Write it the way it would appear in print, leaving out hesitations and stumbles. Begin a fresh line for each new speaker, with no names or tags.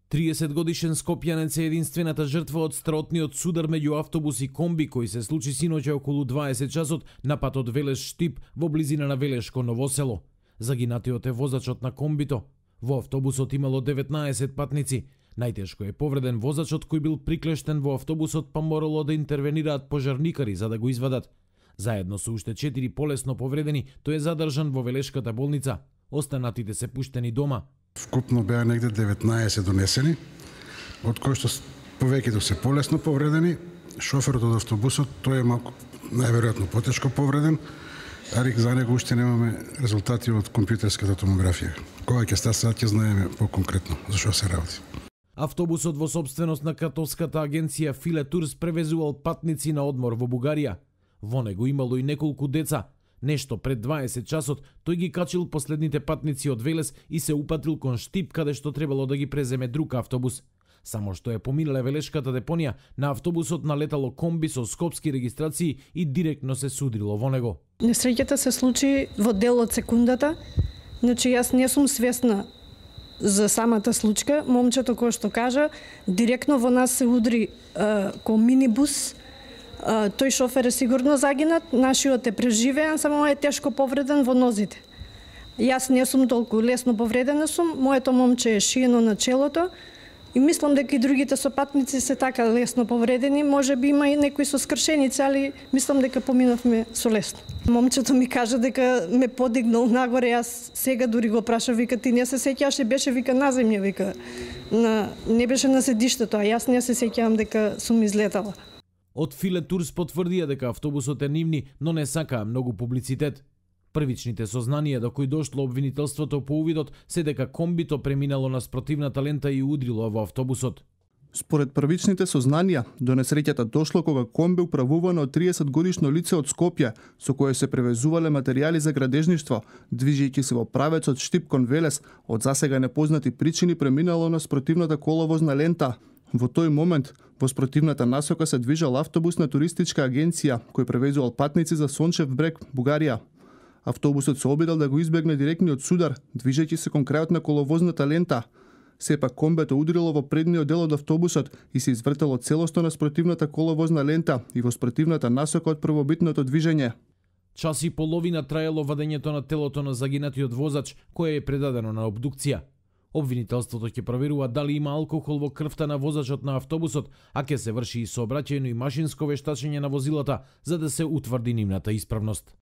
30-годишен скопјанец е единствената жртва од страотниот судар меѓу автобус и комби кој се случи синоќа околу 20 часот на патот Велеш-Штип во близина на Велешко Новосело. Загинатиот е возачот на комбито. Во автобусот имало 19 патници. Најтешко е повреден возачот кој бил приклештен во автобусот, па морало да интервенираат пожарникари за да го извадат. Заедно со уште 4 полесно повредени, тој е задржан во Велешката болница. Останатите се пуштени дома.
Вкупно беа негде 19 донесени, од кои што повеќето се полесно повредени. Шоферот од автобусот, тој е малку најверојатно потешко повреден, а за него уште немаме резултати од компјутерската томографија. Кога ќе стане, ќе знаеме поконкретно за што се работи.
Автобусот во собственост на католската агенција Филе Турс превезувал патници на одмор во Бугарија. Во него имало и неколку деца. Нешто пред 20 часот тој ги качил последните патници од Велес и се упатил кон Штип, каде што требало да ги преземе друг автобус. Само што е поминале Велешката депонија, на автобусот налетало комби со скопски регистрации и директно се судрило во него.
Несреќата се случи во дел од секундата. Значи јас не сум свесна за самата случка. Момчето кој што кажа, директно во нас се удри кон минибус. Тој шофер е сигурно загинат, нашиот е преживеан, само е тешко повреден во нозите. Јас не сум толку лесно повредена сум, моето момче е шиено на челото и мислам дека и другите сопатници се така лесно повредени, може би има и некои со скршеници, али мислам дека поминавме со лесно. Момчето ми кажа дека ме подигнал нагоре, јас сега дури го прашав, вика ти не се сеќаш, беше вика на земја, вика не беше на седиштето, а јас не се сеќавам дека сум излетала.
Од Филе Турс потврдија дека автобусот е нивни, но не сакаа многу публицитет. Првичните сознанија до кои дошло обвинителството по увидот се дека комбито преминало на спротивната лента и удрило во автобусот.
Според првичните сознанија, до несреќата дошло кога комби управувано од 30-годишно лице од Скопје, со кое се превезувале материјали за градежништво, движејќи се во правецот Штип кон Велес, од засега непознати причини преминало на спротивната коловозна лента. Во тој момент, во спротивната насока се движел автобус на туристичка агенција, кој превезувал патници за Сончев брег, Бугарија. Автобусот се обидел да го избегне директниот судар, движејќи се кон крајот на коловозната лента. Сепак комбето удрило во предниот дел од автобусот и се извртело целосно на спротивната коловозна лента и во спротивната насока од првобитното движење.
Час и половина траело вадењето на телото на загинатиот возач, кое е предадено на обдукција. Обвинителството ќе проверува дали има алкохол во крвта на возачот на автобусот, а ќе се врши и сообраќајно и машинско вештачење на возилата за да се утврди нивната исправност.